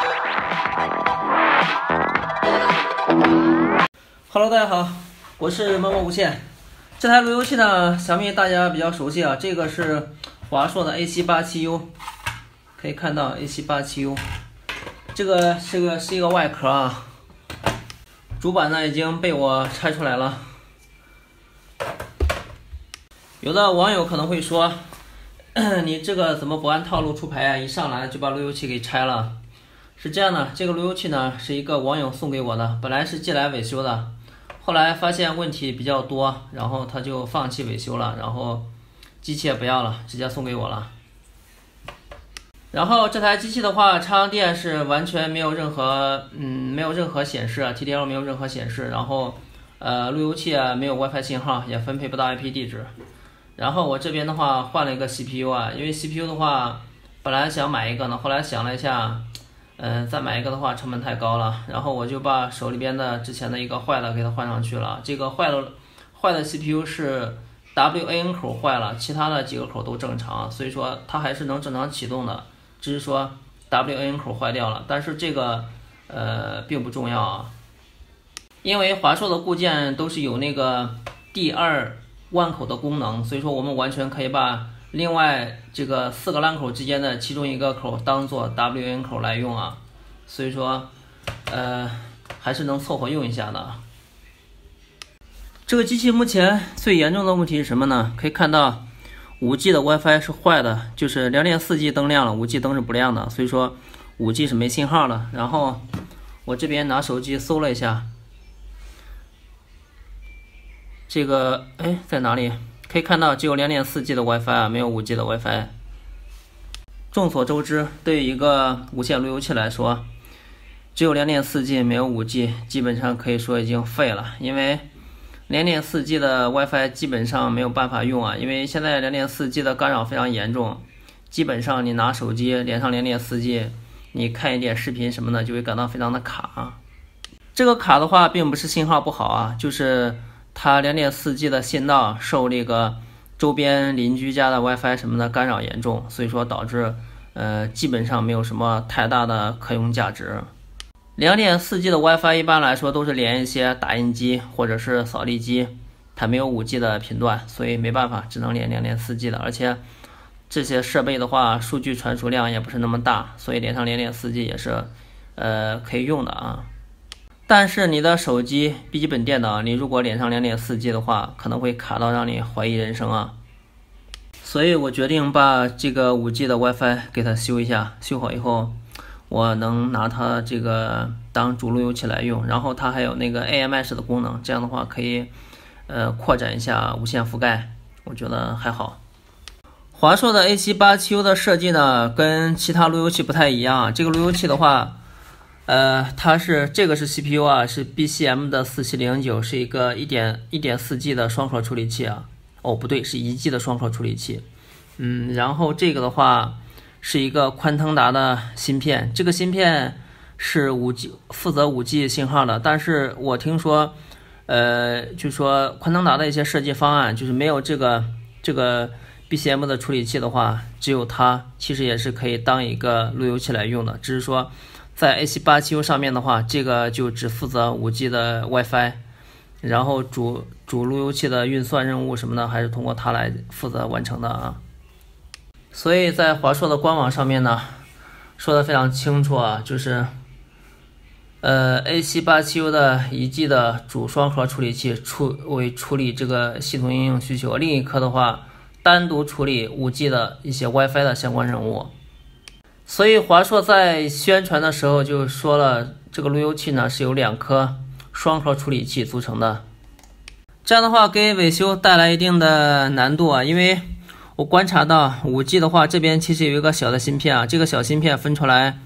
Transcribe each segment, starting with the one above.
Hello， 大家好，我是默默无限。这台路由器呢，想必大家比较熟悉啊。这个是华硕的 A787U， 可以看到 A787U， 这个是一个外壳啊。主板呢已经被我拆出来了。有的网友可能会说，你这个怎么不按套路出牌啊？一上来就把路由器给拆了。是这样的，这个路由器呢是一个网友送给我的，本来是寄来维修的。后来发现问题比较多，然后他就放弃维修了，然后机器也不要了，直接送给我了。然后这台机器的话，插上电是完全没有任何显示啊 ，TTL 没有任何显示，然后路由器啊没有 WiFi 信号，也分配不到 IP 地址。然后我这边的话换了一个 CPU 啊，因为 CPU 的话本来想买一个呢，后来想了一下。再买一个的话成本太高了，然后我就把手里边的之前的一个坏的给它换上去了。这个坏的 CPU 是 WAN 口坏了，其他的几个口都正常，所以说它还是能正常启动的，只是说 WAN 口坏掉了。但是这个并不重要啊，因为华硕的固件都是有那个第二弯口的功能，所以说我们完全可以把另外这个4个LAN口之间的其中一个口当做 WAN 口来用啊，所以说还是能凑合用一下的。这个机器目前最严重的问题是什么呢？可以看到 5G 的 WiFi 是坏的，就是2点4G 灯亮了， 5G 灯是不亮的，所以说 5G 是没信号的。然后我这边拿手机搜了一下，这个在哪里？可以看到只有 2.4G 的 WiFi 啊，没有 5G 的 WiFi。众所周知，对于一个无线路由器来说，只有 2.4G 没有 5G， 基本上可以说已经废了。因为 2.4G 的 WiFi 基本上没有办法用啊，因为现在 2.4G 的干扰非常严重，基本上你拿手机连上 2.4G， 你看一点视频什么的就会感到非常的卡。这个卡的话并不是信号不好啊，就是它 2.4G 的信道受这个周边邻居家的 WiFi 什么的干扰严重，所以说导致基本上没有什么太大的可用价值。2.4G 的 WiFi 一般来说都是连一些打印机或者是扫地机，它没有 5G 的频段，所以没办法，只能连 2.4G 的。而且这些设备的话，数据传输量也不是那么大，所以连上 2.4G 也是可以用的啊。但是你的手机、笔记本电脑，你如果连上 2.4G 的话，可能会卡到让你怀疑人生啊。所以我决定把这个 5G 的 WiFi 给它修一下，修好以后，我能拿它这个当主路由器来用。然后它还有那个 AMS 的功能，这样的话可以扩展一下无线覆盖，我觉得还好。华硕的 A787U 的设计呢，跟其他路由器不太一样。这个路由器的话，这个是 CPU 啊，是 BCM 的4709，是一个 1.4G 的双核处理器啊。哦，不对，是1G 的双核处理器。然后这个的话是一个宽腾达的芯片，这个芯片是负责 5G 信号的，但是我听说，就说宽腾达的一些设计方案就是没有这个 BCM 的处理器的话，只有它其实也是可以当一个路由器来用的，只是说在 A787U 上面的话，这个就只负责 5G 的 WiFi， 然后主路由器的运算任务什么的还是通过它来负责完成的啊。所以在华硕的官网上面呢，说的非常清楚啊，就是A787U 的1G 的主双核处理器为处理这个系统应用需求，另一颗的话单独处理 5G 的一些 WiFi 的相关任务。所以华硕在宣传的时候就说了，这个路由器呢是由2颗双核处理器组成的。这样的话给维修带来一定的难度啊，因为我观察到 5G 的话，这边其实有一个小的芯片啊，这个小芯片分出来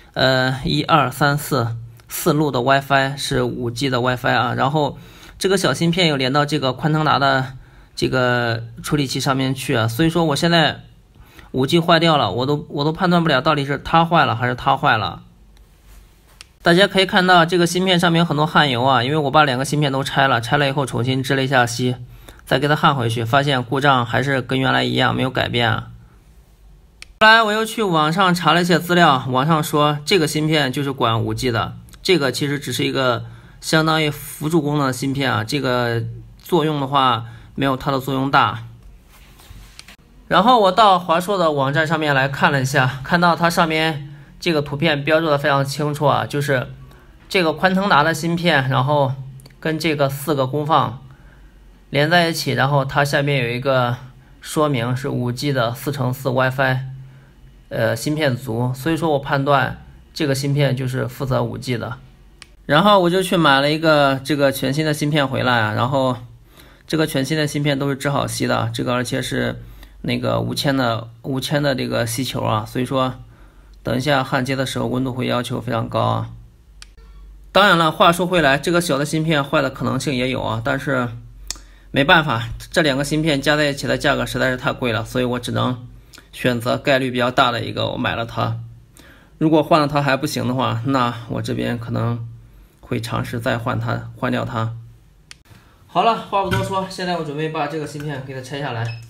1、2、3、4路的 WiFi 是 5G 的 WiFi 啊，然后这个小芯片又连到这个宽腾达的这个处理器上面去啊，所以说我现在5G 坏掉了，我都判断不了到底是它坏了还是它坏了。大家可以看到这个芯片上面有很多焊油啊，因为我把2个芯片都拆了以后重新支了一下锡，再给它焊回去，发现故障还是跟原来一样，没有改变啊。 后来我又去网上查了一些资料，网上说这个芯片就是管 5G 的，这个其实只是一个相当于辅助功能的芯片啊，这个作用的话没有它的作用大。然后我到华硕的网站上面来看了一下，看到它上面这个图片标注的非常清楚啊，就是这个宽腾达的芯片，然后跟这个4个功放连在一起，然后它下面有一个说明是 5G 的4x4 WiFi 芯片组，所以说我判断这个芯片就是负责 5G 的。然后我就去买了一个这个全新的芯片回来啊，然后这个全新的芯片都是织好锡的，这个而且是那个5000的这个锡球啊，所以说等一下焊接的时候温度会要求非常高啊。当然了，话说回来，这个小的芯片坏的可能性也有啊，但是没办法，这2个芯片加在一起的价格实在是太贵了，所以我只能选择概率比较大的一个，我买了它。如果换了它还不行的话，那我这边可能会尝试再换掉它。好了，话不多说，现在我准备把这个芯片给它拆下来。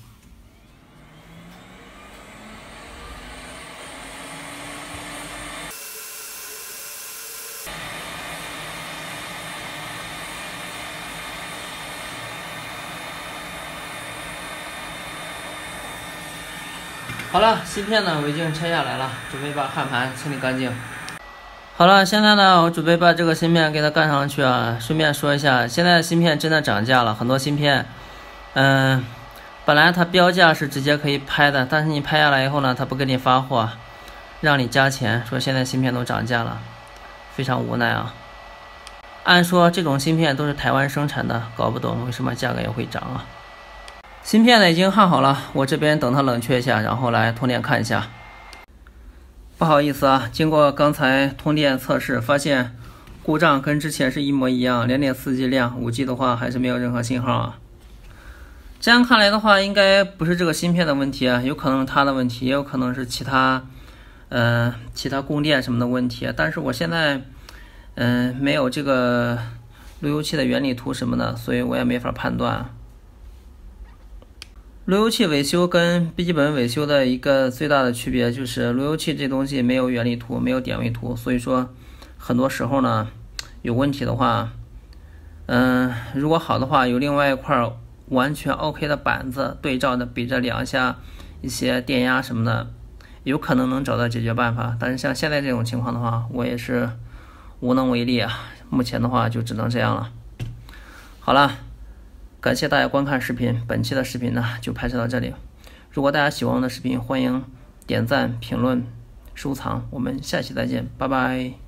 好了，芯片呢我已经拆下来了，准备把焊盘清理干净。好了，现在呢我准备把这个芯片给它干上去啊。顺便说一下，现在芯片真的涨价了，很多芯片，本来它标价是直接可以拍的，但是你拍下来以后呢，它不给你发货，让你加钱，说现在芯片都涨价了，非常无奈啊。按说这种芯片都是台湾生产的，搞不懂为什么价格也会涨啊。芯片呢已经焊好了，我这边等它冷却一下，然后来通电看一下。不好意思啊，经过刚才通电测试，发现故障跟之前是一模一样，2.4G 亮，5G 的话还是没有任何信号啊。这样看来的话，应该不是这个芯片的问题啊，有可能是它的问题，也有可能是其他供电什么的问题。但是我现在没有这个路由器的原理图什么的，所以我也没法判断。路由器维修跟笔记本维修的一个最大的区别就是路由器这东西没有原理图，没有点位图，所以说很多时候呢有问题的话，如果好的话有另外一块完全 OK 的板子对照的比着量一下一些电压什么的，有可能能找到解决办法。但是像现在这种情况的话，我也是无能为力啊，目前的话就只能这样了。好了，感谢大家观看视频，本期的视频呢就拍摄到这里。如果大家喜欢我的视频，欢迎点赞、评论、收藏，我们下期再见，拜拜。